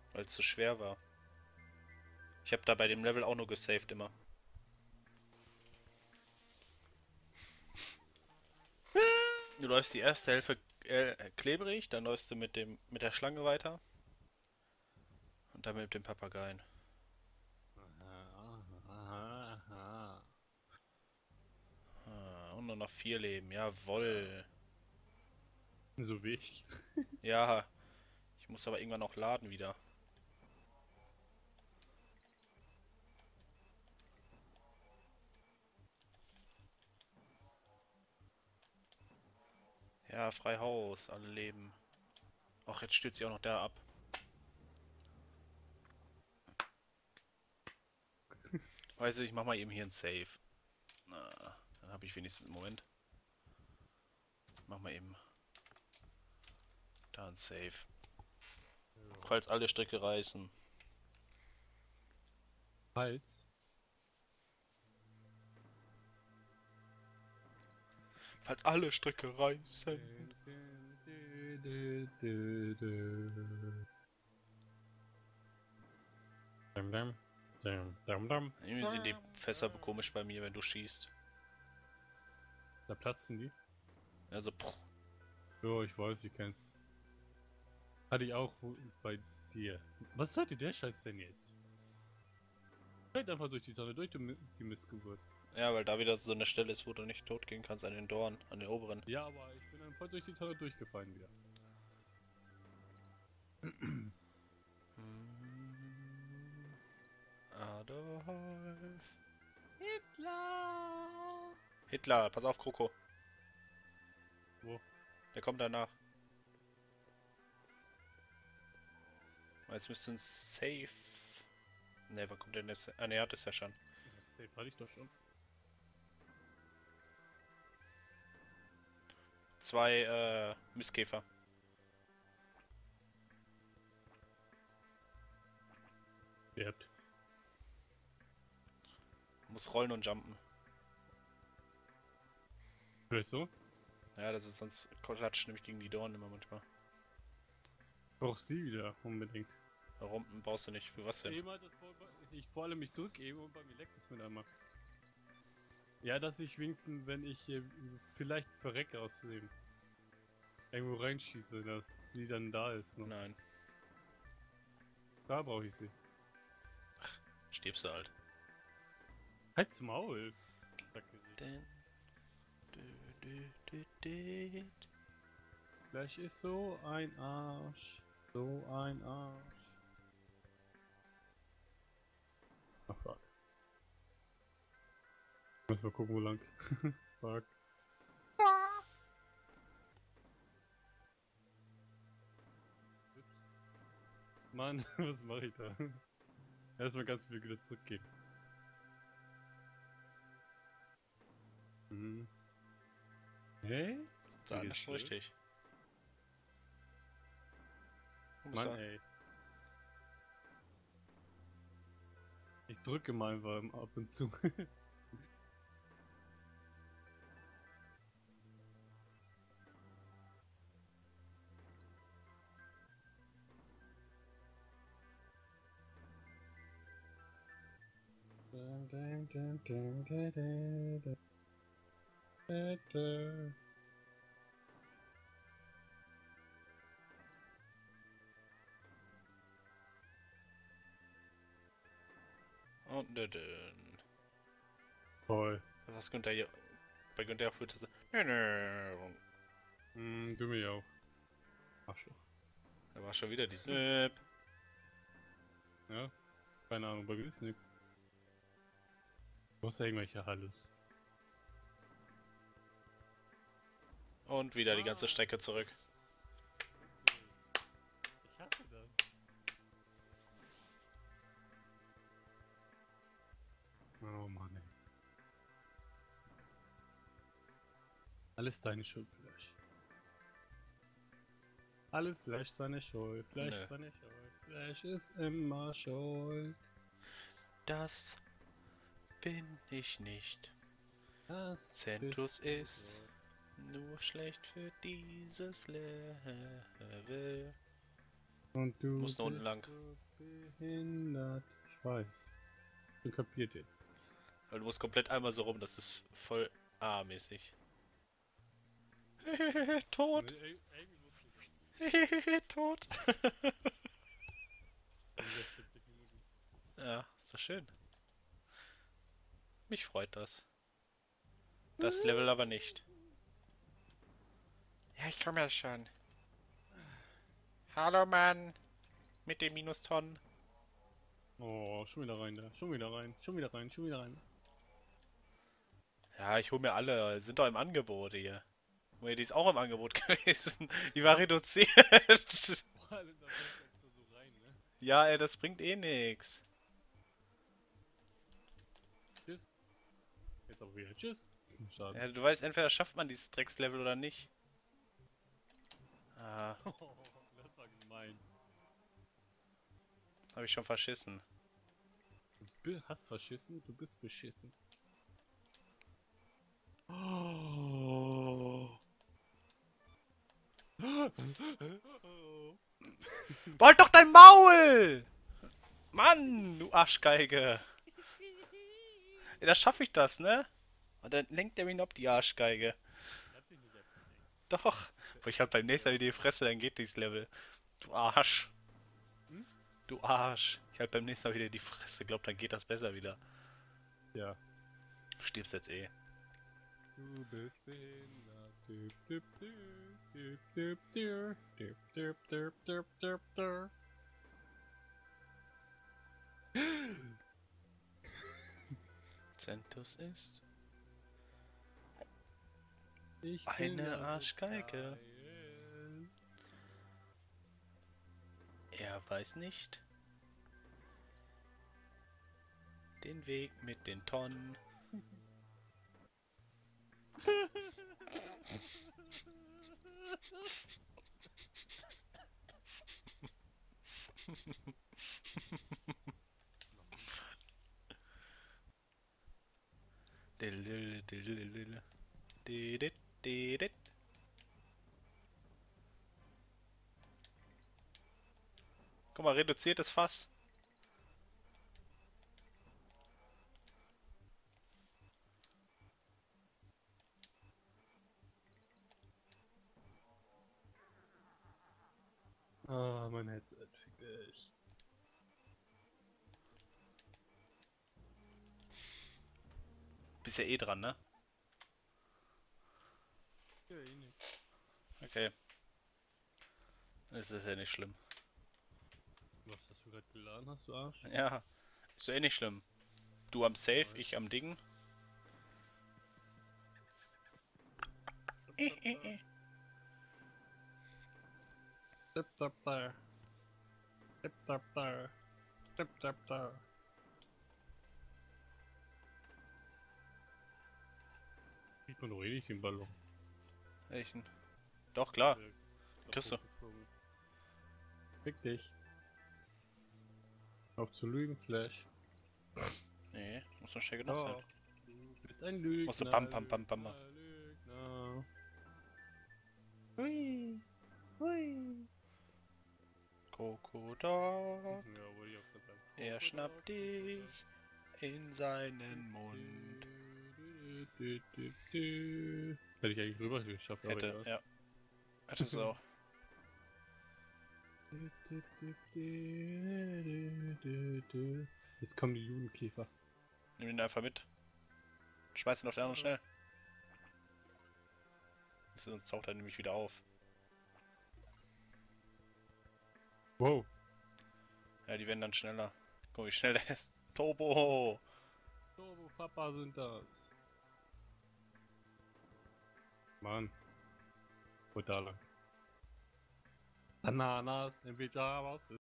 weil es zu schwer war. Ich habe da bei dem Level auch nur gesaved immer. Du läufst die erste Hälfte klebrig, dann läufst du mit der Schlange weiter und dann mit dem Papageien. Aha, aha, aha. Ah, und nur noch 4 Leben. Jawoll. So wie ich. Ja, ich muss aber irgendwann auch laden wieder. Ja, frei Haus, alle leben. Ach, jetzt stürzt sich auch noch der ab. Weißt du, ich mach mal eben hier ein Save. Na, dann habe ich wenigstens einen Moment. Mach mal eben da ein Save. Ja. Falls alle Stricke reißen. Hals. Falls alle Stricke reißen. Dam, dam, dam, dam, dam. Irgendwie sind die Fässer komisch bei mir, wenn du schießt. Da platzen die. Also, pff. Ja, ich weiß, ich kenn's. Hatte ich auch bei dir. Was sollte der Scheiß denn jetzt? Fällt einfach durch die Tonne, durch die Missgeburt. Ja, weil da wieder so eine Stelle ist, wo du nicht tot gehen kannst an den Dorn, an den oberen. Ja, aber ich bin dann voll durch die Tonne durchgefallen wieder. Adolf. Hitler! Hitler, pass auf, Kroko. Wo? Der kommt danach. Jetzt müsste ein Safe. Ne, wann kommt denn das? Ah, ne, er hat es ja schon. Safe hatte ich doch schon. 2 Mistkäfer. Sterbt. Muss rollen und jumpen. Vielleicht so? Ja, das ist sonst klatscht nämlich gegen die Dornen immer manchmal. Brauch sie wieder unbedingt. Warum brauchst du nicht? Für was denn? Eben hat das ich vor allem ich drück eben und bei mir leckt es mit einmal. Ja, dass ich wenigstens, wenn ich vielleicht verrecke aus dem irgendwo reinschieße, dass die dann da ist noch. Nein, Da brauche ich sie. stirbst du halt. Halt's Maul! Sackgesicht. Dun, dü, dü, dü, dü. Flash ist so ein Arsch. So ein Arsch. Ach fuck. Muss mal gucken, wo lang. Fuck. Mann, was mache ich da? Erstmal ganz viel wieder zurückgehen. Hm. Hey? Sag das schon richtig. Mann, ey. Ich drücke mal einfach ab und zu. Und dün. Toll. Was Günther hier. Bei Günther auch würde so. Nö, nö. Du mir auch. Arschloch. Da war schon wieder die Snip. Ja? Keine Ahnung, bei mir ist nix. Du hast ja irgendwelche Hallos. Und wieder die ganze Strecke zurück. Ich hasse das. Oh Mann, ey. Alles deine Schuld, Flash. Alles Flash seine Schuld. Flash Nö. seine Schuld. Flash ist immer schuld. Das bin ich nicht. Das Centus bist du ist doch. nur schlecht für dieses Level. Und du Muss nur unten lang. so behindert. Ich weiß. Du kapiert jetzt. Weil du musst komplett einmal so rum, das ist voll A-mäßig. Tot! Irgendwie wusste ich Tot! das. 40 Minuten. Ja, ist doch schön. Mich freut das. Das Level aber nicht. Ja, ich komme ja schon. Hallo Mann! Mit den Minustonnen. Oh, schon wieder rein da. Schon wieder rein. Schon wieder rein. Schon wieder rein. Ja, ich hole mir alle. Sind doch im Angebot hier. Die ist auch im Angebot gewesen. Die war reduziert. Boah, alle da so rein, ne? Ja, ey, das bringt eh nix. Tschüss. Jetzt auch wieder. Tschüss. Schade. Ja, du weißt, entweder schafft man dieses Dreckslevel oder nicht. Ah, Das war gemein. habe ich schon verschissen. Du hast verschissen, du bist beschissen. Oh. Halt doch dein Maul! Mann, du Arschgeige. Ja, da schaffe ich das, ne? Und dann lenkt er mich ab, die Arschgeige. Doch. Wo ich halt beim nächsten Mal wieder die Fresse, dann geht dieses Level. Du Arsch. Hm? Du Arsch. Ich halt beim nächsten Mal wieder die Fresse. Glaub, dann geht das besser wieder. Ja. Du stirbst jetzt eh. Du bist behindert. Düp, düp, düp, düp, düp, düp, düp, düp, düp, düp, düp, düp. Zentus ist Ich eine bin Arschgeige. geil. Er weiß nicht den Weg mit den Tonnen. Guck mal, reduziertes Fass. Ah, mein Headset, fick dich. Bist ja eh dran, ne? Ja, eh nicht. Okay. Das ist ja nicht schlimm. Was hast du gerade geladen, hast du Arsch? Ja, ist ja eh nicht schlimm. Du am Safe, ich am Ding. Tip tap da. Tip tap da. Tip tap da. Sieht man doch eh nicht den Ballon. Welchen? Doch, klar. Der Kriegst du. hochgeflogen. Fick dich. Auf zu lügen, Flash. Nee, muss man schnell genug sein. Oh, du bist ein Lügner. Musst du bam, bam, bam, bam. Lügner. Hui. Hui. Krokodok, Ja, wollte ich auch gerade sagen. er schnappt dich in seinen Mund. Hätte ich eigentlich rüber geschafft, aber Hätte, egal. ja. Hätte es auch. Jetzt kommen die Judenkäfer. Nimm ihn einfach mit. Schmeiß ihn auf den anderen schnell. Sonst taucht er nämlich wieder auf. Wow. Ja, die werden dann schneller. Guck, wie schnell der ist. Turbo! Turbo Papa sind das. Mann. Wo da lang? Ananas im Pyjamas.